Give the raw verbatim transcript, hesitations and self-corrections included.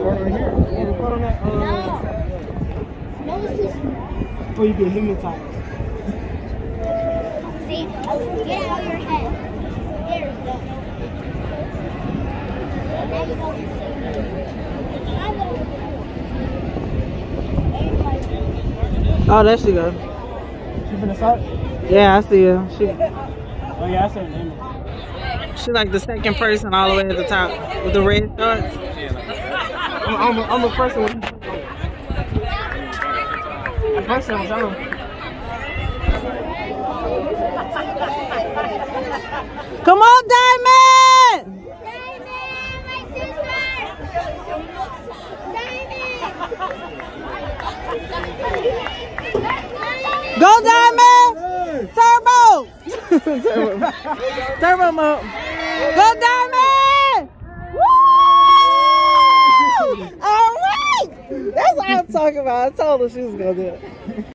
start right here. Yeah, record on that. Uh, no. No, it's too small. Oh, you get hypnotized. See, get out of your head. There we go. Now you know what to say. Oh, there she goes. She finna start? Yeah, I see her. She, oh, yeah, I said her name. she like the second person all the way at the top with the red shorts. I'm, I'm, I'm the first one. The first one was on. Come on, Dymond! Dymond, my sister! Dymond! Go, Dymond! Turbo! Turbo. Turbo mode. Go, Dymond! Woo! All right! That's what I'm talking about. I told her she was going to do it.